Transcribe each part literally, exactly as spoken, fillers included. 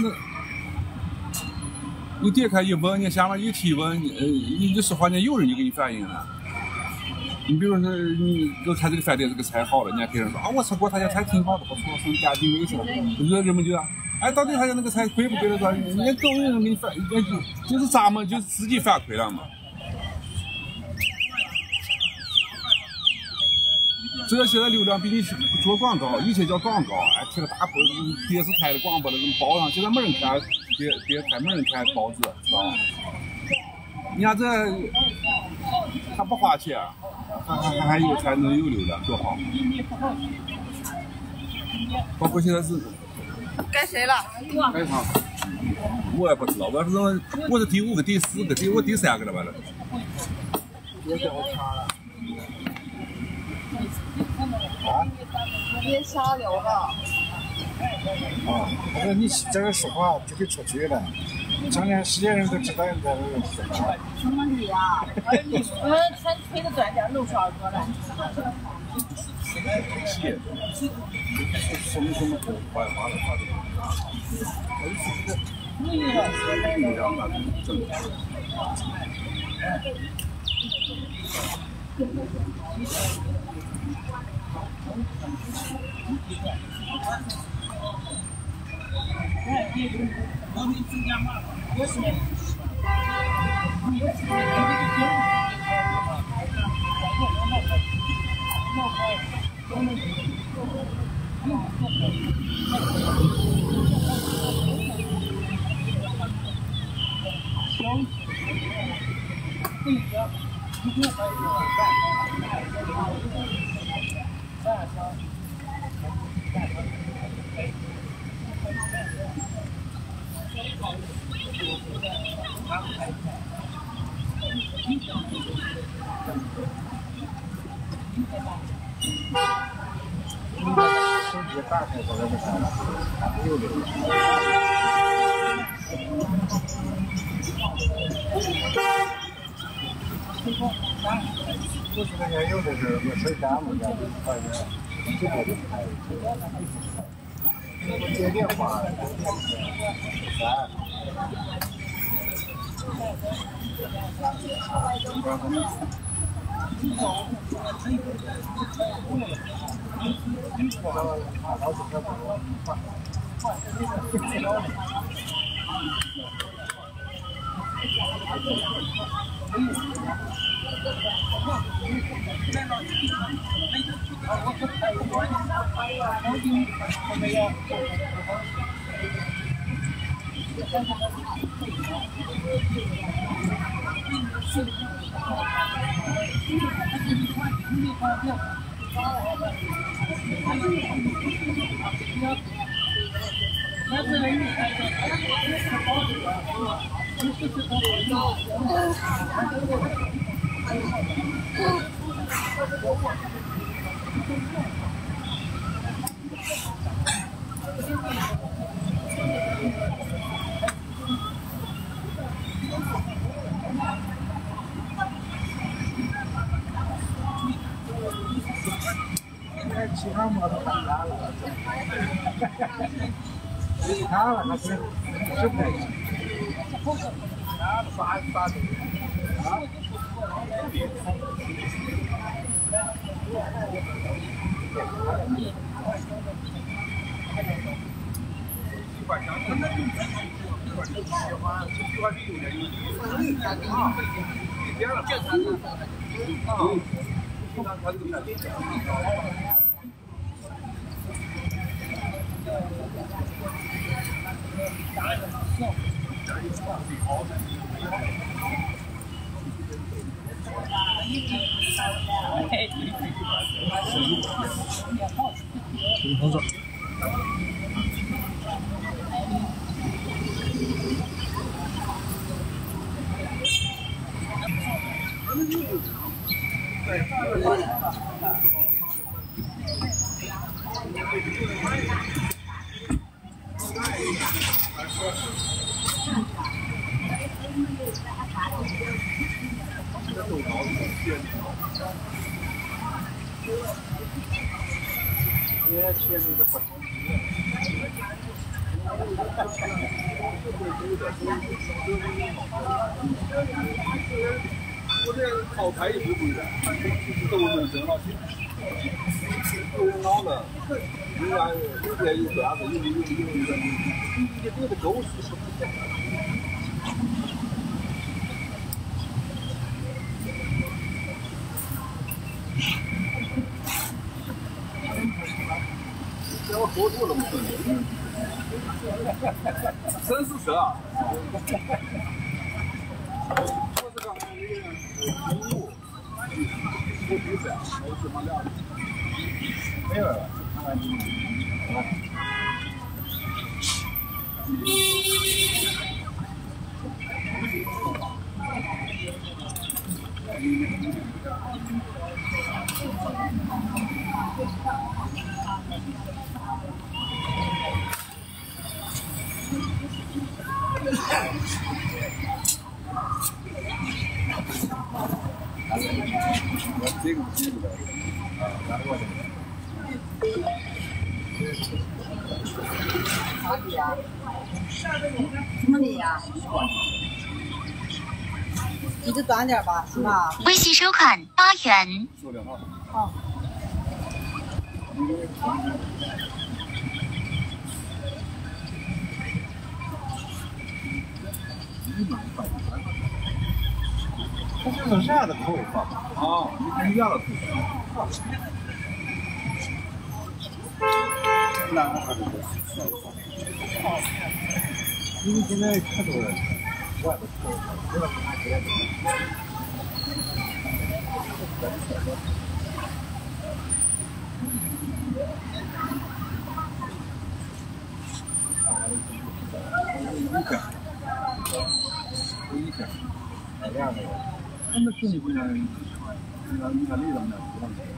那你点开一闻，你下面一提问，呃，你你说话，人家有人就给你反应了。你比如说，你都看这个饭店这个菜好了，人家客人说啊，我吃过他家菜挺好的，不错，什么家境美食，热人们就啊，哎，到底他家那个菜贵不贵了？说人家总有人给你反，人家就就是咱们就自己反馈了嘛。这现在流量比你去做广告，以前叫广告，哎，贴个大牌，电视台的广播的那包上，现在没人看电电台，没人看报纸，知道吧？你看这他不花钱，还还还有才能有流量，多好！包括现在是该谁了？ 该他，我也不知道，我是我是第五个、第四个、第我第三个了，完了。 别给我卡了。 啊！别瞎聊了。 啊，我说你这个说话就可以出去了。将来世界人都知道你在这说话。 什么你呀？我们全推的断点六十二个了。 谢。什么什么花花花的花的。 你也让他挣。 手机打开这个啥了？有的。就是那些有的是没水干嘛的，反正这个就开。接电话，三。其他模都打烂了，其他了还是是不行。刷刷的啊！工作。也确实是不同意。 我这好开一步步的，都能挣到钱。有人老了，人家有点有段子，有有有有有，你这个都是。这我说多了不是？真是事啊！我是刚才那个中午，我比赛，我怎么聊？没有了，看看你。这个这个，拿过来。 哪里呀？什么里呀？你就短点吧，是吧？ 微信收款八元。 收两号。 好。 它就是这样的口味放啊，你看你家的口味。 那还是不是？因为现在看到外头口味，不知道哪些的。 一天，一天， 哪样的？ 他们兄弟不像，你看你看那种的，不让吃。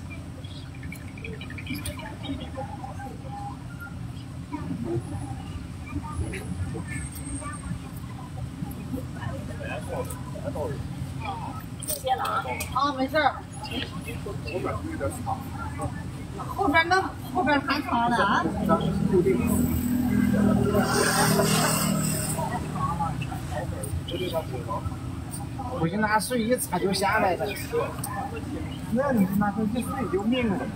歇了啊！啊，没事儿。 后边有点长。 后边那后边还长呢啊！ 不行，拿水一擦就下来了。那你拿水一水就明了。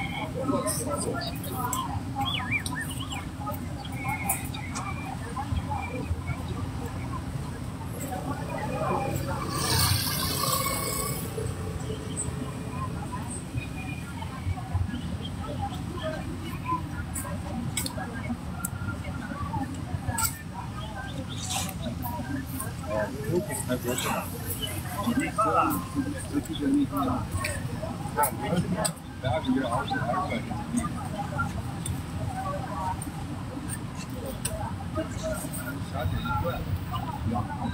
还多是吧？这这些你看，看这个，俩个月二十二块钱。夏天一块，两块。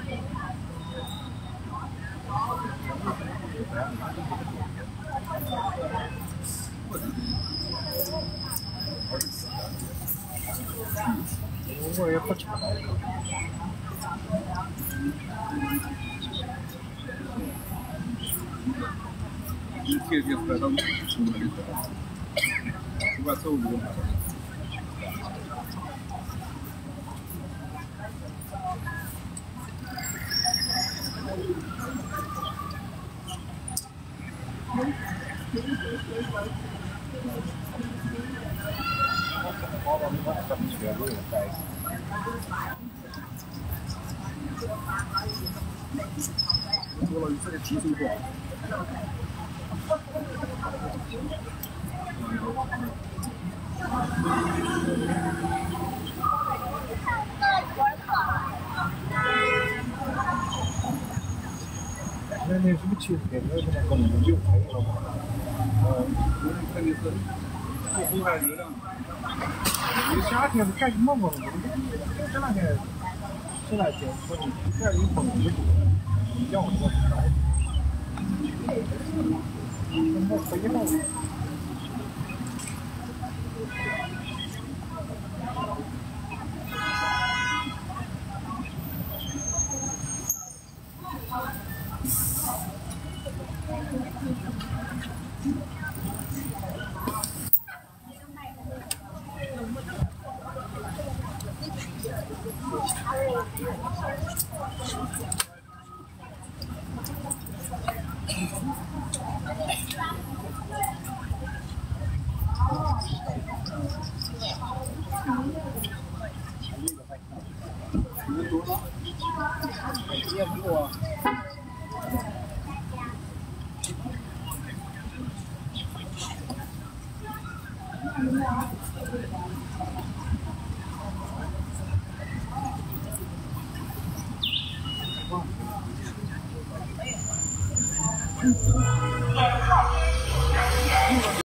我也不吃。 你天天喝到出门的，不管走路。做了这个提手状。 那那什么去？那那个饮酒可以了吗？ 呃，肯定是不危害热量。 你夏天是干什么嘛？这两天这两天说你这儿有风就多，你要我多少？我回来。